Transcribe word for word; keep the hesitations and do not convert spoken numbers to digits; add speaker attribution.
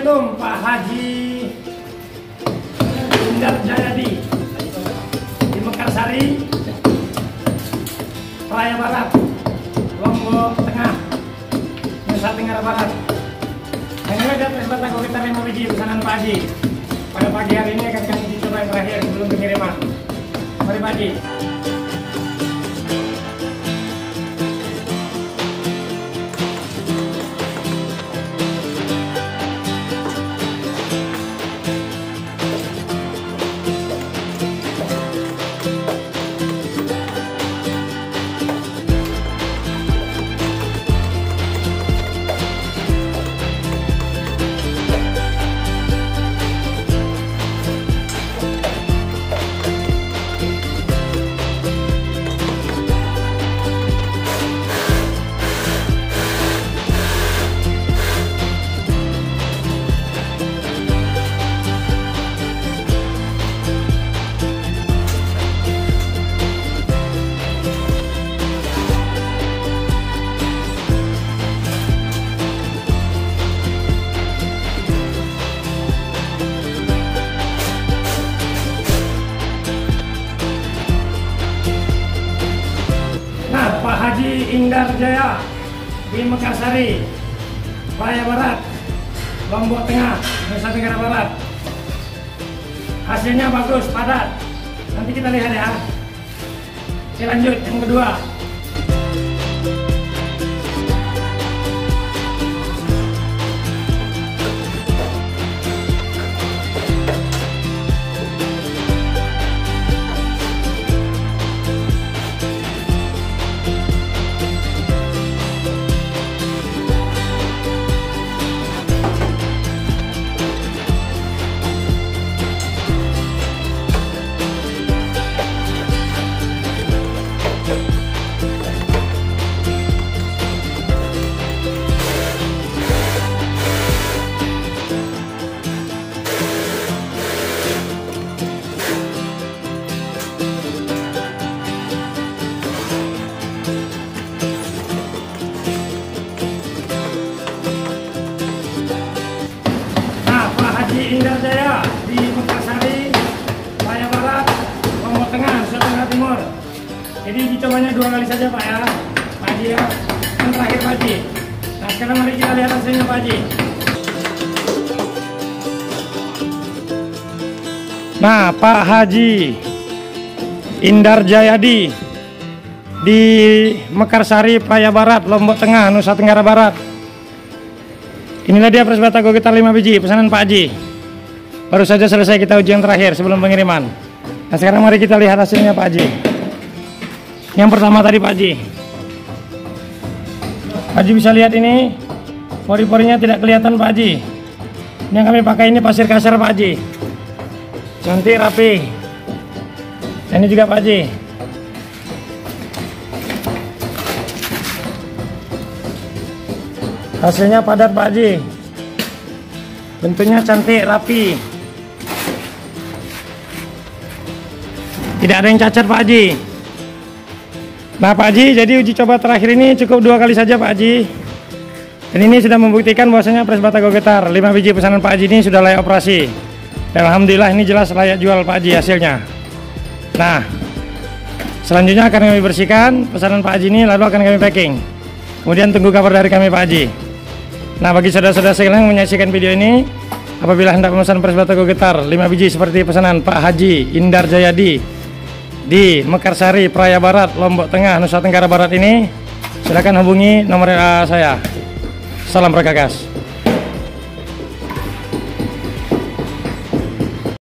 Speaker 1: Assalamualaikum Pak Haji Indar Jayadi di Mekarsari, Praia Barat, Lombok Tengah, Nusa Tenggara Barat. Dan ini ada Presbata Gogitar lima biji pesanan Pak Haji. Pada pagi hari ini akan kami uji coba yang terakhir sebelum pengiriman. Mari Pak Haji. Pak Haji Indar Jaya di Mekarsari, Praia Barat, Lombok Tengah, Nusa Tenggara Barat. Hasilnya bagus, padat. Nanti kita lihat ya. Oke, lanjut yang kedua. Indar Jaya di Mekarsari, Praia Barat, Lombok Tengah, Nusa Tenggara Timur. Jadi uji cobanya dua kali saja Pak ya, Pak Haji ya. Yang terakhir Pak Haji. Nah sekarang mari kita lihat hasilnya Pak Haji. Nah Pak Haji Indar Jayadi di Mekarsari, Praia Barat, Lombok Tengah, Nusa Tenggara Barat. Inilah dia Presbata Gogitar lima biji pesanan Pak Haji. Baru saja selesai kita uji yang terakhir sebelum pengiriman. Nah sekarang mari kita lihat hasilnya Pak Haji. Yang pertama tadi Pak Haji. Pak Haji bisa lihat ini, pori-porinya tidak kelihatan Pak Haji. Ini yang kami pakai ini pasir kasar Pak Haji. Cantik, rapi. Nah, ini juga Pak Haji. Hasilnya padat Pak Haji. Bentuknya cantik, rapi. Tidak ada yang cacat Pak Haji. Nah Pak Haji, jadi uji coba terakhir ini cukup dua kali saja Pak Haji. Dan ini sudah membuktikan bahwasanya Presbata Gogitar lima biji pesanan Pak Haji ini sudah layak operasi. Dan alhamdulillah ini jelas layak jual Pak Haji hasilnya. Nah, selanjutnya akan kami bersihkan pesanan Pak Haji ini, lalu akan kami packing. Kemudian tunggu kabar dari kami Pak Haji. Nah bagi saudara-saudara sekalian yang menyaksikan video ini, apabila hendak memesan Presbata Gogitar lima biji seperti pesanan Pak Haji Indar Jayadi di Mekarsari, Praia Barat, Lombok Tengah, Nusa Tenggara Barat ini, silakan hubungi nomor W A saya. Salam Perkakas.